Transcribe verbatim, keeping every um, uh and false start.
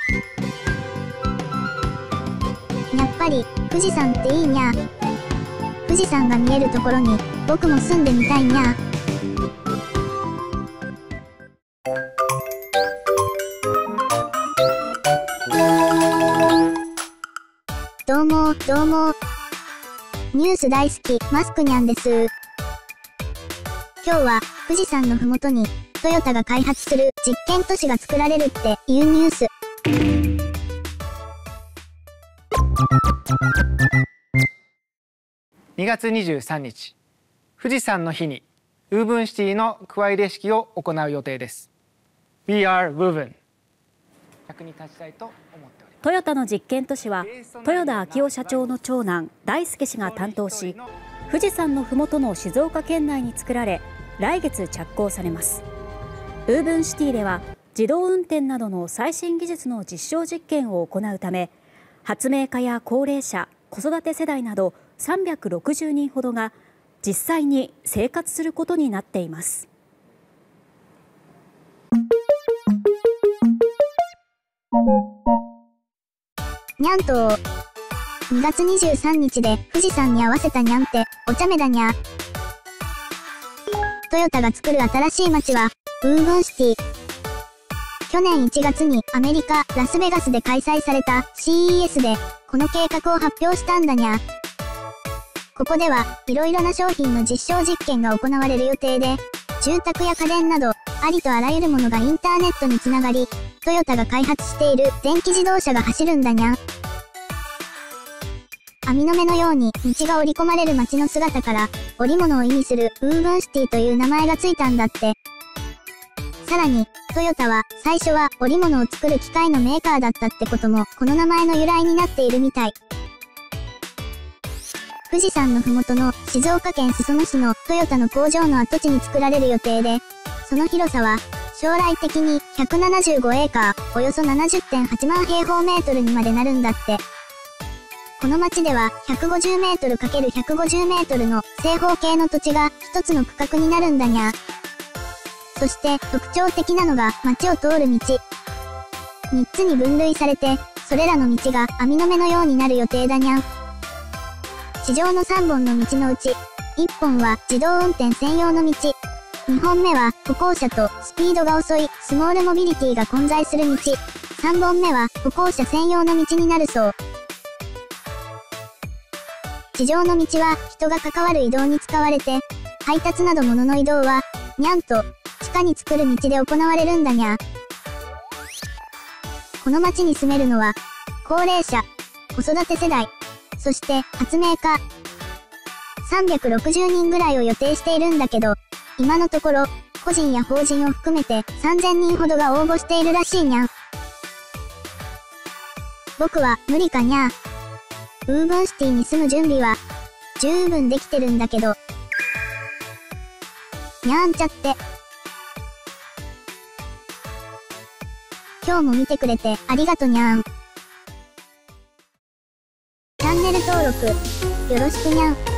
やっぱり、富士山っていいにゃ。富士山が見えるところに、僕も住んでみたいにゃ。どうも、どうも。ニュース大好き、マスクニャンです。今日は、富士山のふもとに、トヨタが開発する実験都市が作られるっていうニュース。 にがつにじゅうさんにち、富士山の日に、ウーブンシティのくわ入れ式を行う予定です。We are Woven。役に立ちたいと思っております。 トヨタの実験都市は豊田章男社長の長男大輔氏が担当し、富士山のふもとの静岡県内に作られ、来月着工されます。ウーブンシティでは自動運転などの最新技術の実証実験を行うため、発明家や高齢者、子育て世代などさんびゃくろくじゅうにんほどが実際に生活することになっています。 にゃんとにがつにじゅうさんにちで富士山に合わせたにゃんってお茶目だにゃ。トヨタが作る新しい街はウーブンシティ。去年いちがつにアメリカ・ラスベガスで開催された シーイーエス でこの計画を発表したんだにゃ。ここではいろいろな商品の実証実験が行われる予定で、住宅や家電などありとあらゆるものがインターネットにつながり、トヨタが開発している電気自動車が走るんだにゃ。網の目のように道が織り込まれる街の姿から織物を意味するウーブンシティという名前がついたんだって。さらにトヨタは最初は織物を作る機械のメーカーだったってこともこの名前の由来になっているみたい。富士山のふもとの静岡県裾野市のトヨタの工場の跡地に作られる予定で、その広さは将来的にひゃくななじゅうごエーカー、およそ ななじゅってんはちまんへいほうメートルにまでなるんだって。この町ではひゃくごじゅうメートルかけるひゃくごじゅうメートルの正方形の土地が一つの区画になるんだにゃ。そして特徴的なのが町を通る道。みっつに分類されて、それらの道が網の目のようになる予定だにゃ。地上のさんぼんの道のうち、いっぽんは自動運転専用の道。にほんめは歩行者とスピードが遅いスモールモビリティが混在する道。さんぼんめは歩行者専用の道になるそう。地上の道は人が関わる移動に使われて、配達など物の移動は、にゃんと地下に作る道で行われるんだにゃ。この町に住めるのは、高齢者、子育て世代、そして発明家。さんびゃくろくじゅうにんぐらいを予定しているんだけど、今のところ、個人や法人を含めてさんぜんにんほどが応募しているらしいにゃん。僕は無理かにゃ。ウーブンシティに住む準備は十分できてるんだけど。にゃんちゃって。今日も見てくれてありがとにゃん。チャンネル登録よろしくにゃん。